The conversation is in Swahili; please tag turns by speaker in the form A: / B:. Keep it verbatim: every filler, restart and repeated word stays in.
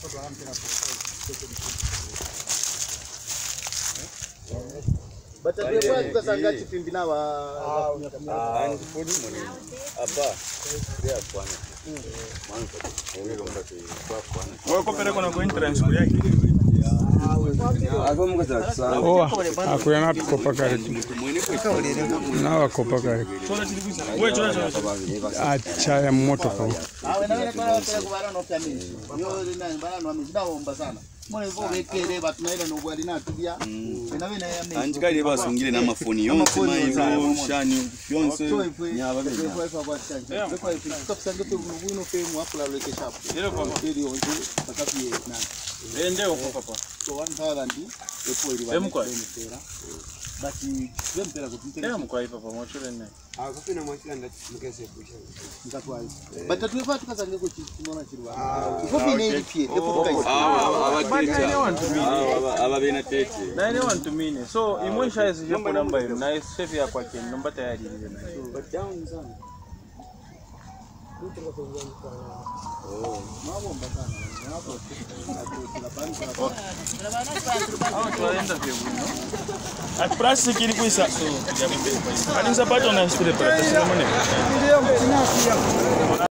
A: But the people who are going to be now are
B: Oh, akuya na kopa kare. Na wa kopa kare. Acha ya moto kwa.
C: Anjikali basungile na mafoni yonse mayibo shani yonse nyaba benya ende uko papa so one thousand epo iliwa basi twempera kutumpera mko hapa pamoja na ah kupina mwachila ndakese kusha ngatwa but tuwefa tukazange ko chimona chirwa ifopi ne ilipie epo tukaisa ah abatecha aba bena tete na ne want to mean so imosha is jopo namba hiyo na chef ya kwake namba tayari ile so but down sana oh mambo mbaya hapo a praça que ele conhece so ali sapato na estrela para